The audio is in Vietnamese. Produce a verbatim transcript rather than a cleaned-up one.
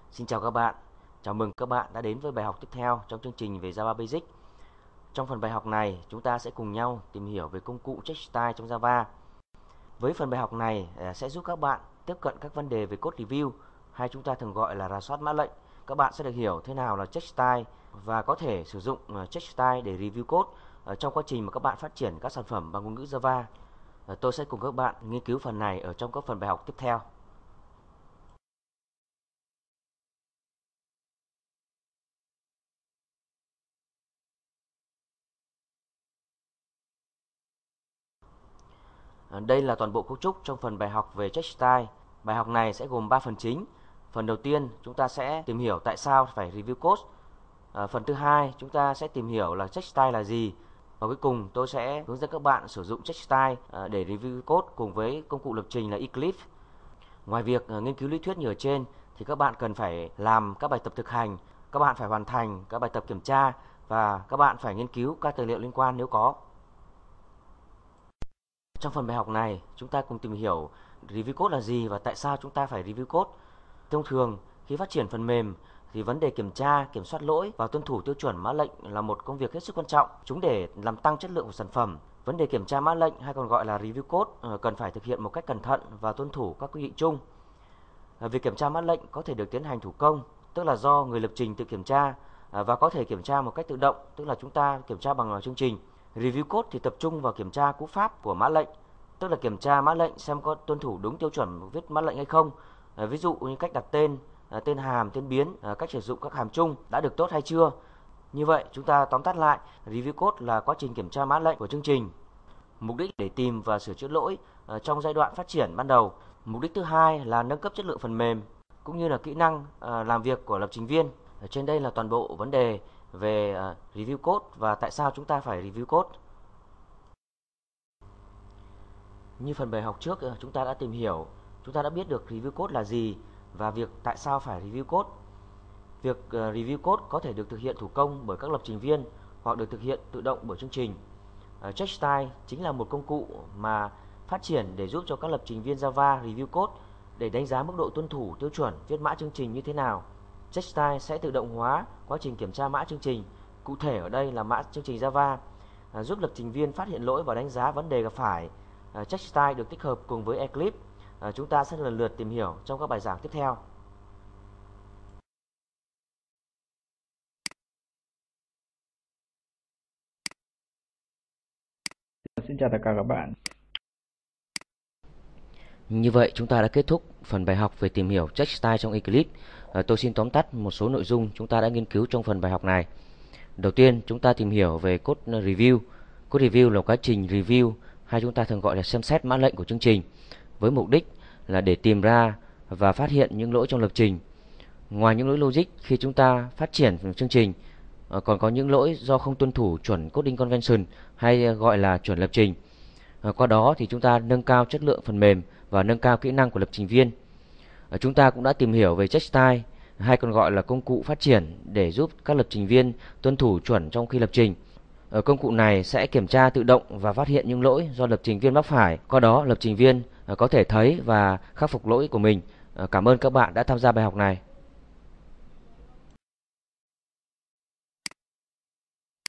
Xin chào các bạn, chào mừng các bạn đã đến với bài học tiếp theo trong chương trình về Java Basic. Trong phần bài học này, chúng ta sẽ cùng nhau tìm hiểu về công cụ checkstyle trong Java. Với phần bài học này sẽ giúp các bạn tiếp cận các vấn đề về code review, hay chúng ta thường gọi là rà soát mã lệnh. Các bạn sẽ được hiểu thế nào là checkstyle và có thể sử dụng checkstyle để review code trong quá trình mà các bạn phát triển các sản phẩm bằng ngôn ngữ Java. Tôi sẽ cùng các bạn nghiên cứu phần này ở trong các phần bài học tiếp theo. Đây là toàn bộ cấu trúc trong phần bài học về checkstyle. Bài học này sẽ gồm ba phần chính. Phần đầu tiên chúng ta sẽ tìm hiểu tại sao phải review code. À, phần thứ hai chúng ta sẽ tìm hiểu là checkstyle là gì. Và cuối cùng tôi sẽ hướng dẫn các bạn sử dụng checkstyle để review code cùng với công cụ lập trình là Eclipse. Ngoài việc nghiên cứu lý thuyết như ở trên thì các bạn cần phải làm các bài tập thực hành, các bạn phải hoàn thành các bài tập kiểm tra và các bạn phải nghiên cứu các tài liệu liên quan nếu có. Trong phần bài học này, chúng ta cùng tìm hiểu review code là gì và tại sao chúng ta phải review code. Thông thường, khi phát triển phần mềm thì vấn đề kiểm tra, kiểm soát lỗi và tuân thủ tiêu chuẩn mã lệnh là một công việc hết sức quan trọng. Chúng để làm tăng chất lượng của sản phẩm. Vấn đề kiểm tra mã lệnh hay còn gọi là review code cần phải thực hiện một cách cẩn thận và tuân thủ các quy định chung. Việc kiểm tra mã lệnh có thể được tiến hành thủ công, tức là do người lập trình tự kiểm tra, và có thể kiểm tra một cách tự động, tức là chúng ta kiểm tra bằng chương trình. Review code thì tập trung vào kiểm tra cú pháp của mã lệnh, tức là kiểm tra mã lệnh xem có tuân thủ đúng tiêu chuẩn viết mã lệnh hay không. Ví dụ như cách đặt tên, tên hàm, tên biến, cách sử dụng các hàm chung đã được tốt hay chưa. Như vậy chúng ta tóm tắt lại, review code là quá trình kiểm tra mã lệnh của chương trình. Mục đích để tìm và sửa chữa lỗi trong giai đoạn phát triển ban đầu. Mục đích thứ hai là nâng cấp chất lượng phần mềm cũng như là kỹ năng làm việc của lập trình viên. Ở trên đây là toàn bộ vấn đề về review code và tại sao chúng ta phải review code. Như phần bài học trước chúng ta đã tìm hiểu, chúng ta đã biết được review code là gì và việc tại sao phải review code. Việc review code có thể được thực hiện thủ công bởi các lập trình viên hoặc được thực hiện tự động bởi chương trình. Checkstyle chính là một công cụ mà phát triển để giúp cho các lập trình viên Java review code để đánh giá mức độ tuân thủ tiêu chuẩn viết mã chương trình như thế nào. Checkstyle sẽ tự động hóa quá trình kiểm tra mã chương trình, cụ thể ở đây là mã chương trình Java, à, giúp lập trình viên phát hiện lỗi và đánh giá vấn đề gặp phải. À, Checkstyle được tích hợp cùng với Eclipse. À, chúng ta sẽ lần lượt tìm hiểu trong các bài giảng tiếp theo. Xin chào tất cả các bạn. Như vậy chúng ta đã kết thúc phần bài học về tìm hiểu checkstyle trong Eclipse. À, tôi xin tóm tắt một số nội dung chúng ta đã nghiên cứu trong phần bài học này. Đầu tiên chúng ta tìm hiểu về code review. Code review là quá trình review hay chúng ta thường gọi là xem xét mã lệnh của chương trình với mục đích là để tìm ra và phát hiện những lỗi trong lập trình. Ngoài những lỗi logic khi chúng ta phát triển chương trình, còn có những lỗi do không tuân thủ chuẩn coding convention hay gọi là chuẩn lập trình. Qua đó thì chúng ta nâng cao chất lượng phần mềm và nâng cao kỹ năng của lập trình viên. Chúng ta cũng đã tìm hiểu về checkstyle hay còn gọi là công cụ phát triển để giúp các lập trình viên tuân thủ chuẩn trong khi lập trình. Ở công cụ này sẽ kiểm tra tự động và phát hiện những lỗi do lập trình viên mắc phải. Qua đó lập trình viên có thể thấy và khắc phục lỗi của mình. Cảm ơn các bạn đã tham gia bài học này.